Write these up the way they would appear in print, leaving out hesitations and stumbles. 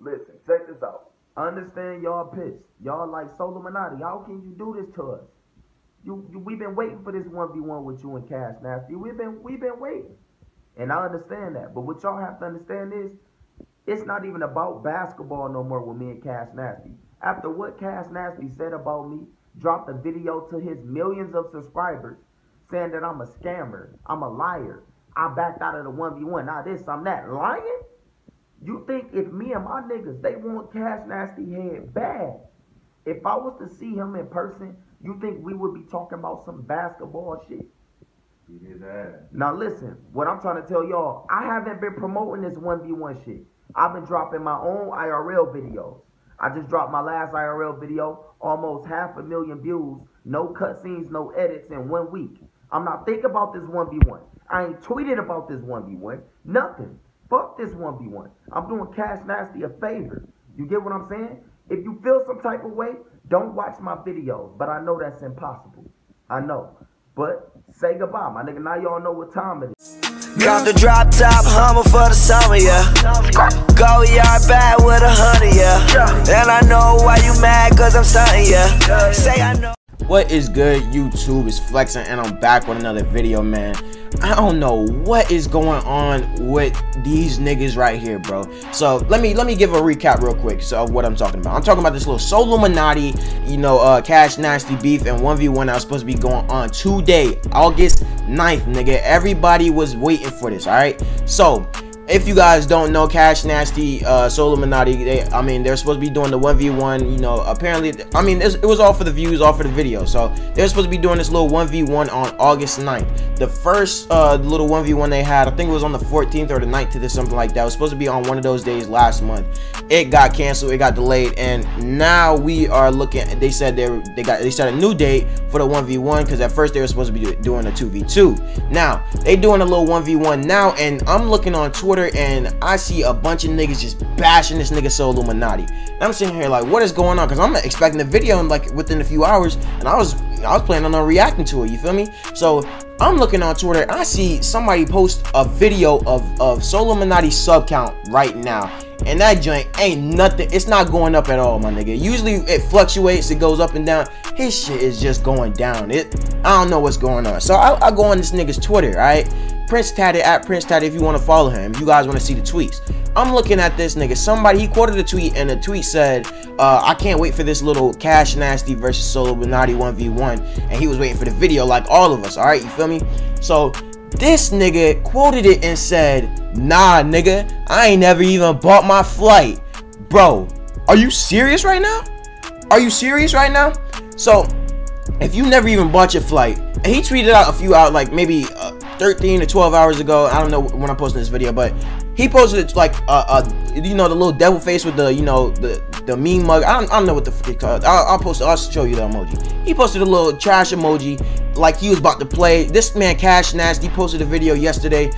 Listen, check this out. I understand y'all pissed. Y'all like Solomonati. How can you do this to us? We've been waiting for this 1v1 with you and Cash Nasty. We've been waiting. And I understand that. But what y'all have to understand is it's not even about basketball no more with me and Cash Nasty. After what Cash Nasty said about me, dropped a video to his millions of subscribers saying that I'm a scammer, I'm a liar, I backed out of the 1v1, now this, I'm that. Lying? You think if me and my niggas, they want Cash Nasty head bad, if I was to see him in person, you think we would be talking about some basketball shit? Beat his ass. Now listen, what I'm trying to tell y'all, I haven't been promoting this 1v1 shit. I've been dropping my own IRL videos. I just dropped my last IRL video, almost 500,000 views, no cutscenes, no edits in 1 week. I'm not thinking about this 1v1. I ain't tweeted about this 1v1. Nothing. Fuck this 1v1. I'm doing Cash Nasty a favor. You get what I'm saying? If you feel some type of way, don't watch my videos. But I know that's impossible. I know. But say goodbye, my nigga. Now y'all know what time it is. Got the drop top Hummer for the summer, yeah. Go yard bad with 100, yeah. And I know why you mad, cause I'm stunting, yeah. Say I know. What is good, YouTube? It's Flexing, and I'm back with another video, man. I don't know what is going on with these niggas right here, bro. So let me give a recap real quick of what I'm talking about. I'm talking about this little Solomonati, Cash Nasty beef and 1v1 that was supposed to be going on today, August 9th, nigga. Everybody was waiting for this, all right? So if you guys don't know, Cash Nasty, Solomonati, they're supposed to be doing the 1v1, apparently, it was all for the views, all for the video. So they're supposed to be doing this little 1v1 on August 9th. The first little 1v1 they had, I think it was on the 14th or the 19th or something like that. It was supposed to be on one of those days last month. It got canceled, it got delayed, and now we are looking, they said they set a new date for the 1v1, because at first they were supposed to be doing a 2v2. Now, they doing a little 1v1 now, and I'm looking on Twitter, and I see a bunch of niggas just bashing this nigga Solomonati. And I'm sitting here like, what is going on? Because I'm expecting the video in like within a few hours, and I was planning on reacting to it, you feel me? So I'm looking on Twitter, and I see somebody post a video of Solomonati's sub count right now, and that joint ain't nothing. It's not going up at all, my nigga. Usually it fluctuates, it goes up and down. His shit is just going down. I don't know what's going on. So I go on this nigga's Twitter, alright? Prince Tatted, at Prince Tatted, if you want to follow him, if you guys want to see the tweets. I'm looking at this nigga. He quoted a tweet, and the tweet said, I can't wait for this little Cash Nasty versus Solomonati 1v1. And he was waiting for the video like all of us, alright? You feel me? So this nigga quoted it and said, nah, nigga, I ain't never even bought my flight. Bro, are you serious right now? Are you serious right now? So if you never even bought your flight, and he tweeted out a few out, like maybe 13 to 12 hours ago. I don't know when I'm posting this video, but he posted it like the little devil face with the mean mug. I don't know what the fuck it's called. I'll show you the emoji. He posted a little trash emoji like he was about to play. This man Cash Nasty posted a video yesterday,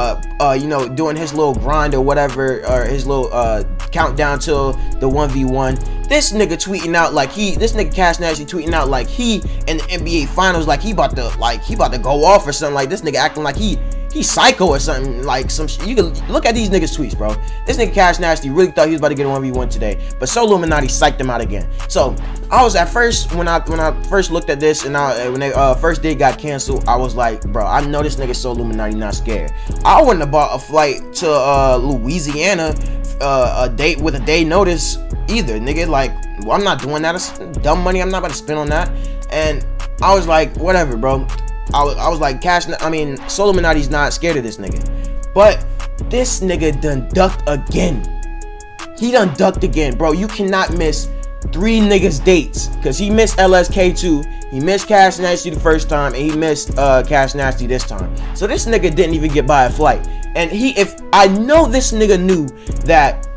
doing his little grind or whatever, or his little countdown till the 1v1. This nigga tweeting out like this nigga Cash Nasty tweeting out like he in the NBA finals, like he about to go off or something. Like this nigga acting like he's psycho or something, like some shit. You can look at these niggas tweets, bro. This nigga Cash Nasty really thought he was about to get a 1v1 today, but Solomonati psyched him out again. So I was at first, when I first looked at this, and when they first date got canceled, I was like, bro, I know this nigga Solomonati not scared. I wouldn't have bought a flight to Louisiana a date with a day notice either, nigga. Like, well, I'm not doing that. It's dumb money. I'm not about to spend on that. And I was like, whatever, bro. I was like, Solomonati's not scared of this nigga. But this nigga done ducked again. He done ducked again, bro. You cannot miss 3 niggas dates, because he missed LSK2, he missed Cash Nasty the first time, and he missed Cash Nasty this time. So this nigga didn't even get by a flight. And I know this nigga knew that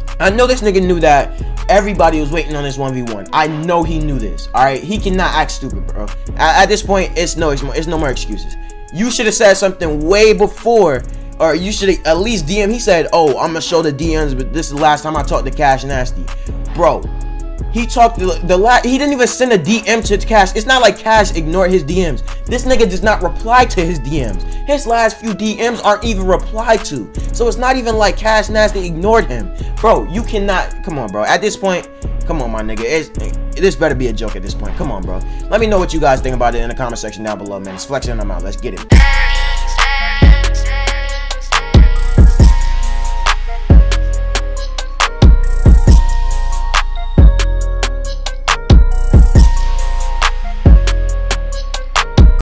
everybody was waiting on this 1v1. I know he knew this. Alright, he cannot act stupid, bro. At this point, it's no more excuses. You should have said something way before, or you should have at least DM. He said, oh, I'm gonna show the DMs, but this is the last time I talked to Cash Nasty. Bro, He talked he didn't even send a DM to Cash. It's not like Cash ignored his DMs. This nigga does not reply to his DMs. His last few DMs aren't even replied to. So it's not even like Cash Nasty ignored him. Bro, you cannot, come on, bro. At this point, come on, my nigga. This better be a joke at this point. Come on, bro. Let me know what you guys think about it in the comment section down below, man. It's Flexing and I'm out. Let's get it.